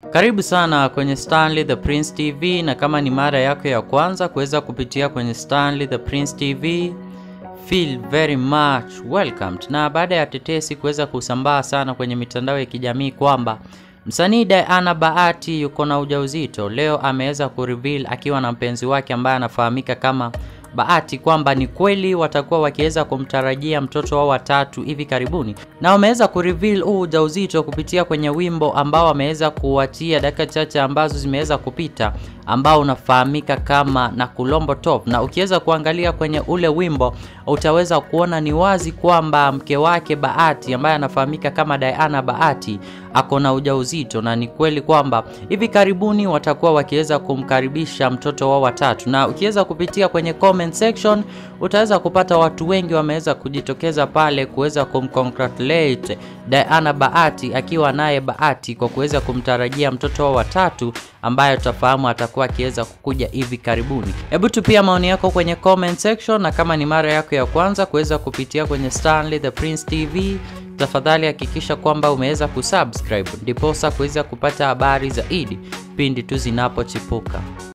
Karibu sana kwenye Stanley the Prince TV, na kama ni mara yako ya kwanza kuweza kupitia kwenye Stanley the Prince TV, feel very much welcomed. Na baada ya tetesi kuweza kusambaa sana kwenye mitandao ya kijamii kwamba msanii Bahati yuko na ujauzito, leo ameweza kureveal akiwa na mpenzi wake ambaye anafahamika kama Bahati kwamba ni kweli watakuwa wakiweza kumtarajia mtoto wao wa tatu hivi karibuni. Na wameweza kureveal ujauzito kupitia kwenye wimbo ambao wameweza kuwatia dakika chache ambazo zimeweza kupita, ambao unafahamika kama nakulombotov. Na ukiweza kuangalia kwenye ule wimbo utaweza kuona ni wazi kwamba mke wake Bahati ambaye anafahamika kama Bahati ako na ujauzito, na ni kweli kwamba hivi karibuni watakuwa wakiweza kumkaribisha mtoto wao wa tatu. Na ukiweza kupitia kwenye comment section utaweza kupata watu wengi wameweza kujitokeza pale kuweza kumcongratulate Bahati akiwa naye Bahati kwa kuweza kumtarajia mtoto wao wa tatu ambaye tutafahamu atakuwa akiweza kukuja hivi karibuni. Hebu tupia maoni yako kwenye comment section, na kama ni mara yako ya kwanza kuweza kupitia kwenye Stanley the Prince TV, tafadhali hakikisha kwamba umeweza kusubscribe ndiposa kuweza kupata habari zaidi pindi tu zinapochipuka.